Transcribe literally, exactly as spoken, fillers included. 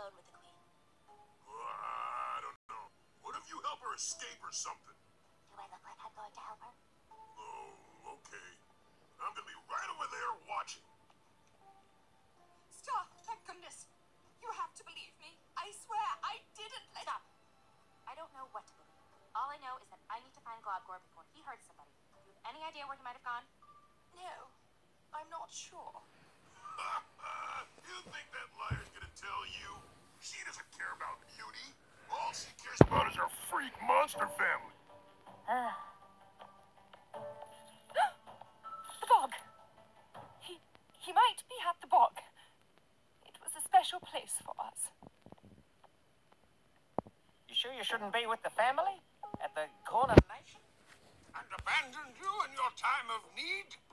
alone with the queen. Uh, I don't know. What if you help her escape or something? Do I look like I'm going to help her? Oh, okay. I'm gonna be right over there watching. Stop, thank goodness. You have to believe me. I swear I didn't let Stop. I don't know what to believe. All I know is that I need to find Globgor before he hurts somebody. Do you have any idea where he might have gone? No, I'm not sure. You think that liar's gonna tell you? She doesn't care about beauty. All she cares about is her freak monster family. The bog. He, he might be at the bog. It was a special place for us. You sure you shouldn't be with the family? At the coronation? And abandoned you in your time of need?